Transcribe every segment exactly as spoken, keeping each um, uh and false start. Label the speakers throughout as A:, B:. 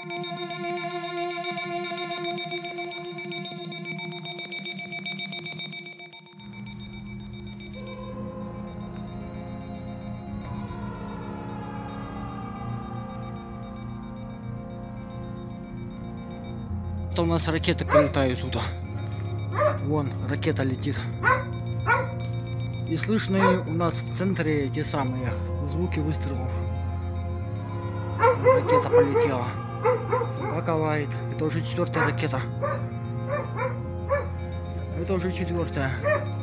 A: Это у нас ракеты прилетают туда. Вон ракета летит. И слышны у нас в центре те самые звуки выстрелов. Ракета полетела. Собака лает. Это уже четвертая ракета. Это уже четвертая.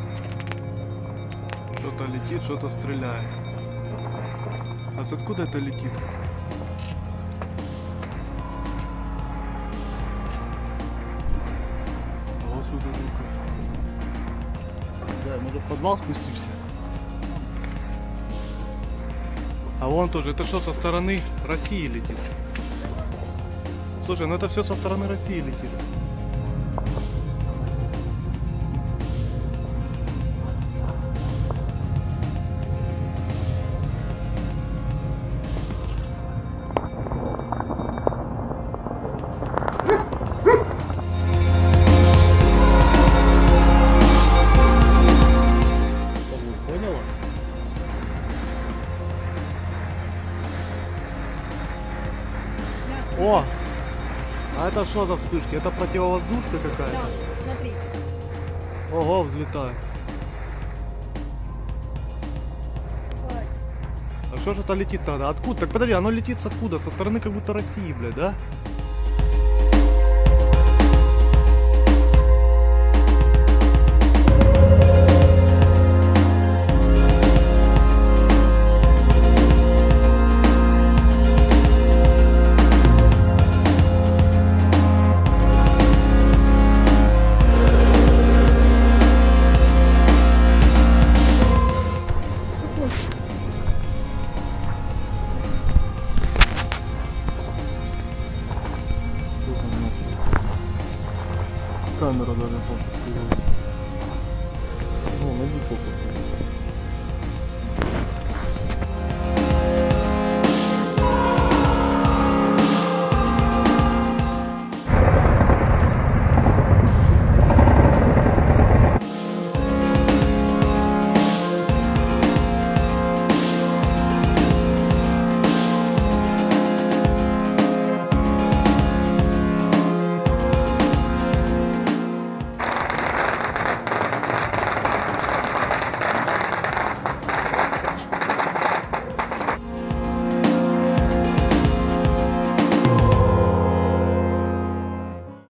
B: Что-то летит, что-то стреляет. А с откуда это летит? А сюда ну-ка. Да, может в подвал спустимся? А вон тоже, это что со стороны России летит? Слушай, ну это все со стороны России летит. О! А это что за вспышки? Это противовоздушка какая-то?
C: Да, смотри.
B: Ого, взлетает. А что же это летит тогда? Откуда? Так подожди, оно летит с откуда? Со стороны как будто России, блядь, да? Камера даже фото.